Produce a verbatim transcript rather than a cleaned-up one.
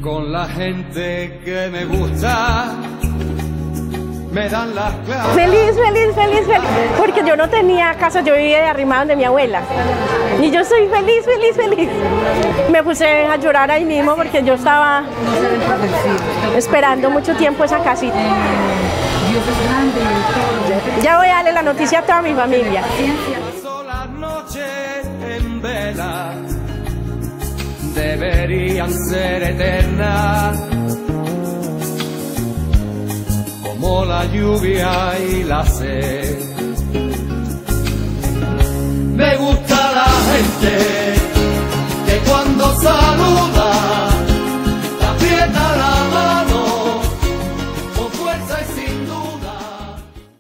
con la gente que me gusta, me dan las claves. Feliz, feliz, feliz, feliz, porque yo no tenía casa, yo vivía arrimada donde mi abuela. Y yo soy feliz, feliz, feliz. Me puse a llorar ahí mismo porque yo estaba esperando mucho tiempo esa casita. Ya voy a darle la noticia a toda mi familia. Las noches en vela deberían ser eternas, como la lluvia y la sed. Me gusta la gente que cuando saluda